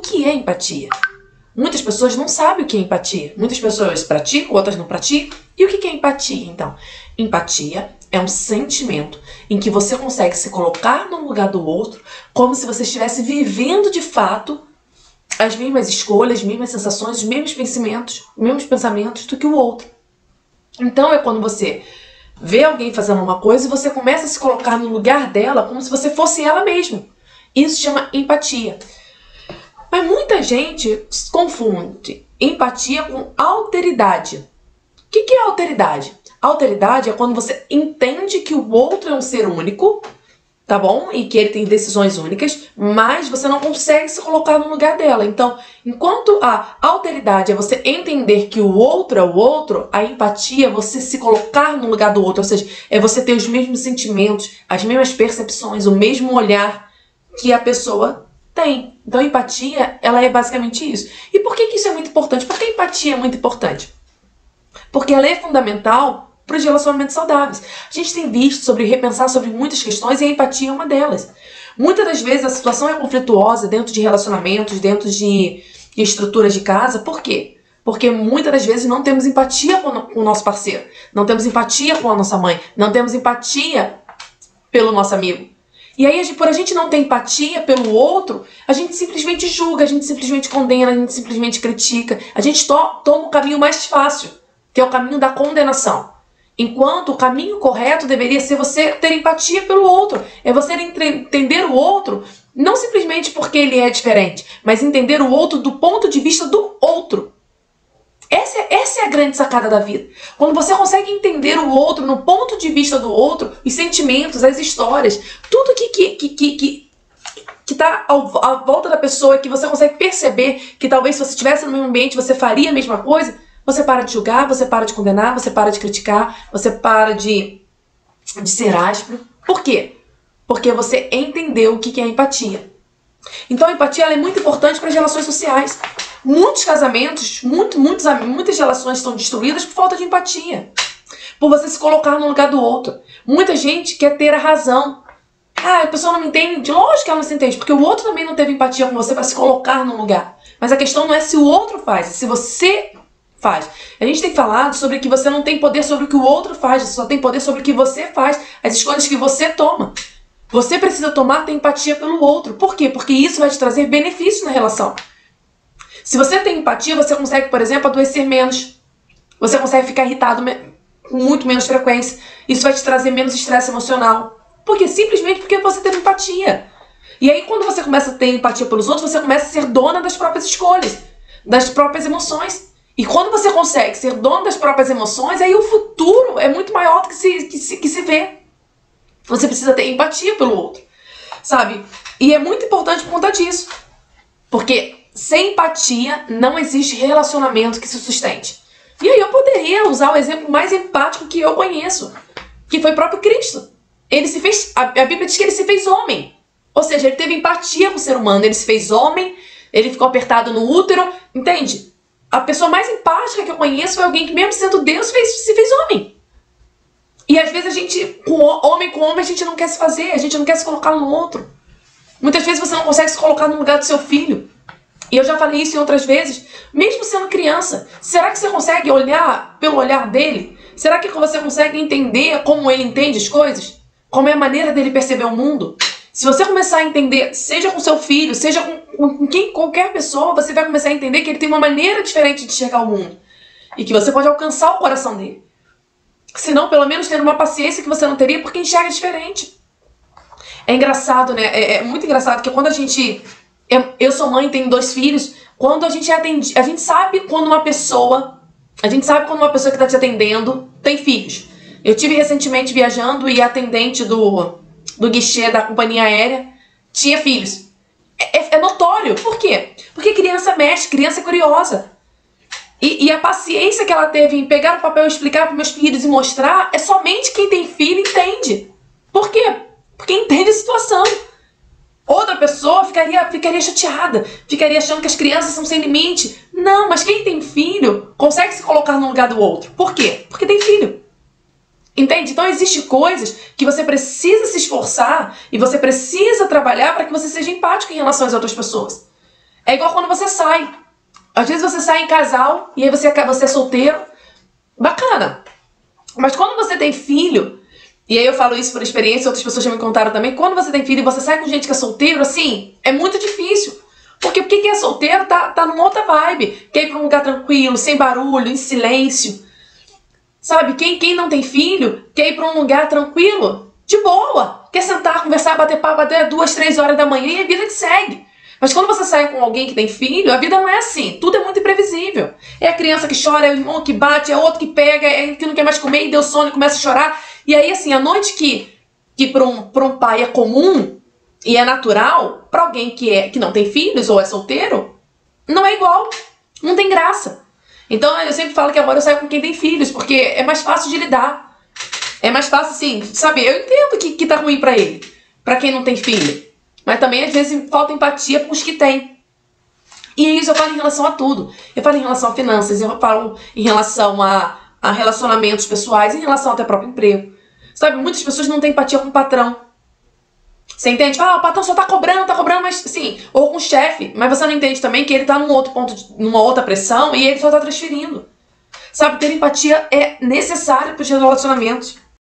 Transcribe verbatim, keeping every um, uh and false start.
que é empatia? Muitas pessoas não sabem o que é empatia. Muitas pessoas praticam, outras não praticam. E o que é empatia, então? Empatia é um sentimento em que você consegue se colocar no lugar do outro como se você estivesse vivendo de fato as mesmas escolhas, as mesmas sensações, os mesmos pensamentos, os mesmos pensamentos do que o outro. Então é quando você vê alguém fazendo uma coisa e você começa a se colocar no lugar dela como se você fosse ela mesma. Isso se chama empatia. Mas muita gente confunde empatia com alteridade. O que é alteridade? Alteridade é quando você entende que o outro é um ser único, tá bom? E que ele tem decisões únicas, mas você não consegue se colocar no lugar dela. Então, enquanto a alteridade é você entender que o outro é o outro, a empatia é você se colocar no lugar do outro, ou seja, é você ter os mesmos sentimentos, as mesmas percepções, o mesmo olhar que a pessoa tem. Então, a empatia, ela é basicamente isso. E por que que isso é muito importante? Por que a empatia é muito importante? Porque ela é fundamental para os relacionamentos saudáveis. A gente tem visto sobre repensar sobre muitas questões e a empatia é uma delas. Muitas das vezes a situação é conflituosa dentro de relacionamentos, dentro de, de estruturas de casa. Por quê? Porque muitas das vezes não temos empatia com o nosso parceiro, não temos empatia com a nossa mãe, não temos empatia pelo nosso amigo. E aí, por a gente não ter empatia pelo outro, a gente simplesmente julga, a gente simplesmente condena, a gente simplesmente critica. A gente to toma o caminho mais fácil, que é o caminho da condenação. Enquanto o caminho correto deveria ser você ter empatia pelo outro. É você entender o outro, não simplesmente porque ele é diferente, mas entender o outro do ponto de vista do outro. Essa é, essa é a grande sacada da vida. Quando você consegue entender o outro no ponto de vista do outro, os sentimentos, as histórias, tudo que que que que, que que tá à volta da pessoa, que você consegue perceber que talvez se você estivesse no mesmo ambiente você faria a mesma coisa, você para de julgar, você para de condenar, você para de criticar, você para de, de ser áspero. Por quê? Porque você entendeu o que é empatia. Então a empatia ela é muito importante para as relações sociais. Muitos casamentos, muito, muitos, muitas relações estão destruídas por falta de empatia. Por você se colocar no lugar do outro. Muita gente quer ter a razão. Ah, a pessoa não me entende. Lógico que ela não se entende, porque o outro também não teve empatia com você para se colocar no lugar. Mas a questão não é se o outro faz, é se você faz. A gente tem falado sobre que você não tem poder sobre o que o outro faz, você só tem poder sobre o que você faz, as escolhas que você toma. Você precisa tomar ter empatia pelo outro. Por quê? Porque isso vai te trazer benefício na relação. Se você tem empatia, você consegue, por exemplo, adoecer menos. Você consegue ficar irritado com muito menos frequência. Isso vai te trazer menos estresse emocional. Por quê? Simplesmente porque você teve empatia. E aí, quando você começa a ter empatia pelos outros, você começa a ser dona das próprias escolhas, das próprias emoções. E quando você consegue ser dona das próprias emoções, aí o futuro é muito maior do que se, que se, que se vê. Você precisa ter empatia pelo outro, sabe? E é muito importante por conta disso. Porque sem empatia não existe relacionamento que se sustente. E aí eu poderia usar o exemplo mais empático que eu conheço, que foi o próprio Cristo. Ele se fez, a, a Bíblia diz que ele se fez homem. Ou seja, ele teve empatia com o ser humano, ele se fez homem, ele ficou apertado no útero, entende? A pessoa mais empática que eu conheço foi alguém que mesmo sendo Deus fez, se fez homem. E às vezes a gente, com homem com homem, a gente não quer se fazer, a gente não quer se colocar no outro. Muitas vezes você não consegue se colocar no lugar do seu filho. E eu já falei isso em outras vezes, mesmo sendo criança. Será que você consegue olhar pelo olhar dele? Será que você consegue entender como ele entende as coisas? Como é a maneira dele perceber o mundo? Se você começar a entender, seja com seu filho, seja com, com quem, qualquer pessoa, você vai começar a entender que ele tem uma maneira diferente de enxergar o mundo. E que você pode alcançar o coração dele. Se não, pelo menos ter uma paciência que você não teria porque enxerga diferente. É engraçado, né? É, é muito engraçado que quando a gente... Eu, eu sou mãe, tenho dois filhos. Quando a gente atende... A gente sabe quando uma pessoa... A gente sabe quando uma pessoa que está te atendendo tem filhos. Eu tive recentemente viajando e a atendente do, do guichê da companhia aérea tinha filhos. É, é, é notório. Por quê? Porque criança mexe, criança é curiosa. E, e a paciência que ela teve em pegar o papel e explicar para meus filhos e mostrar, é somente quem tem filho entende. Por quê? Porque entende a situação. Outra pessoa ficaria, ficaria chateada, ficaria achando que as crianças são sem limite. Não, mas quem tem filho consegue se colocar no lugar do outro. Por quê? Porque tem filho. Entende? Então existem coisas que você precisa se esforçar e você precisa trabalhar para que você seja empático em relação às outras pessoas. É igual quando você sai. Às vezes você sai em casal e aí você, você é solteiro. Bacana. Mas quando você tem filho, e aí eu falo isso por experiência, outras pessoas já me contaram também, quando você tem filho e você sai com gente que é solteiro, assim, é muito difícil. Porque, porque quem é solteiro tá, tá numa outra vibe. Quer ir pra um lugar tranquilo, sem barulho, em silêncio. Sabe, quem, quem não tem filho, quer ir pra um lugar tranquilo, de boa. Quer sentar, conversar, bater papo até duas, três horas da manhã e a vida que segue. Mas quando você sai com alguém que tem filho, a vida não é assim. Tudo é muito imprevisível. É a criança que chora, é o irmão que bate, é outro que pega, é que não quer mais comer e deu sono e começa a chorar. E aí, assim, a noite que, que para um, para um pai é comum e é natural, para alguém que, é, que não tem filhos ou é solteiro, não é igual. Não tem graça. Então, eu sempre falo que agora eu saio com quem tem filhos, porque é mais fácil de lidar. É mais fácil, assim, sabe? Eu entendo que, que tá ruim pra ele, pra quem não tem filho. Mas também, às vezes, falta empatia com os que têm. E isso eu falo em relação a tudo. Eu falo em relação a finanças, eu falo em relação a, a relacionamentos pessoais, em relação até ao próprio emprego. Sabe, muitas pessoas não têm empatia com o patrão. Você entende? Ah, o patrão só tá cobrando, tá cobrando, mas sim, ou com o chefe. Mas você não entende também que ele tá num outro ponto, de, numa outra pressão e ele só tá transferindo. Sabe, ter empatia é necessário para os relacionamentos.